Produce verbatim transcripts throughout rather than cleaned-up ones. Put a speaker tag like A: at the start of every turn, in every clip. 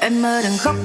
A: Em mơ đừng khóc.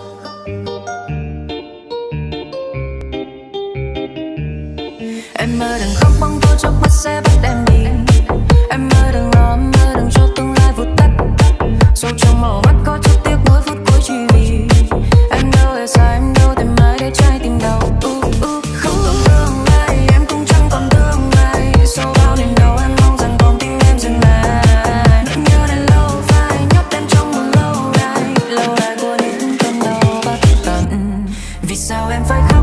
A: Em mơ đừng khóc, bóng tối chớp mắt sẽ bắt em đi. Em mơ đừng lo, em mơ đừng cho tương lai vụt tắt. Sâu trong màu mắt có chút tiếc nuối phút cuối chỉ vì em đâu hề sai, em đâu thể mãi để trái tim đau. uh, uh, Không còn tương lai, em cũng chẳng còn tương lai. Sau bao niềm đau em mong rằng con tim em dừng lại. Nỗi nhớ này lâu phai, nhốt em trong một lâu đài. Lâu đài của những cơn đau bất tận. Vì sao em phải khóc?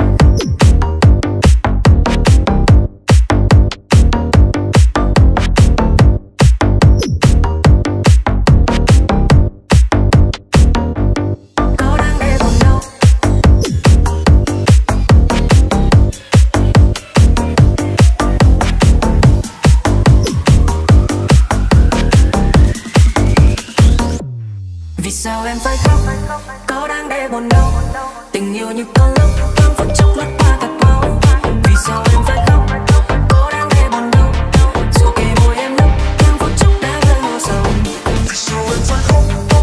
A: Vì sao em phải khóc? Có đáng để buồn đâu? Tình yêu như cơn lốc, thoáng phút chốc lướt qua thật mau. Vì sao em phải khóc? Có đáng để buồn đâu? Dù kề môi em nốc, thoáng phút chốc đã rơi vào sầu. Vì sao em phải khóc?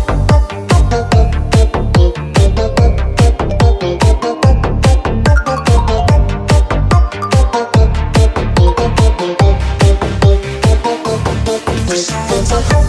A: Vì sao em phải khóc?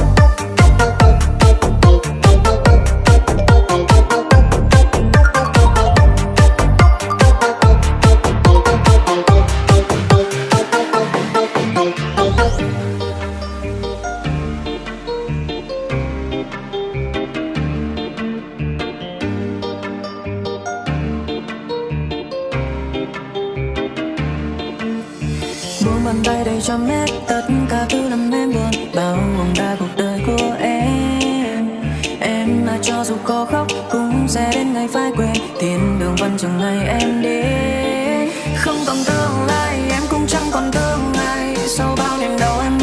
A: Buông bàn tay đầy cho hết tất cả thứ làm em buồn, bao gồm cả cuộc đời của em. Em là cho dù có khóc cũng sẽ đến ngày phải quên, thiên đường vẫn chờ ngày em đến. Không còn tương lai, em cũng chẳng còn tương lai. Sau bao niềm đau em